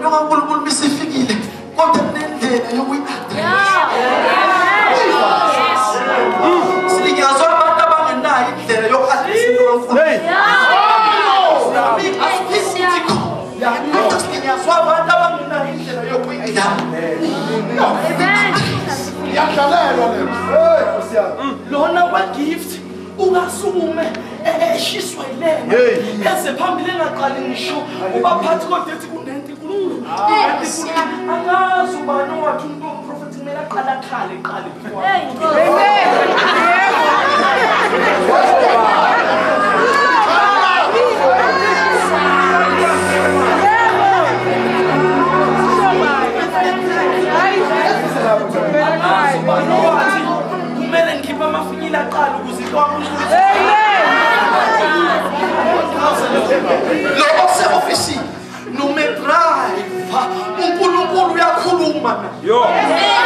kaNkulunkulu misifikile kodwa kunendlela silinyazwa abantu abangenayo indlela yokuhambisa silinyazwa abantu abangenayo indlela yokuyidala lona kwa-gift ungasukume eshiswa ilema eze phambili engaqali ngisho ubaphathi kodwa ethi kunento inkulunkulu angazi ubani owathi umuntu womprofethi kumele aqale akhale qale kumele ngikhiphe amafinyila aqala ukuze lo ose-ofisini noma edrayiva uNkulunkulu uyakhuluma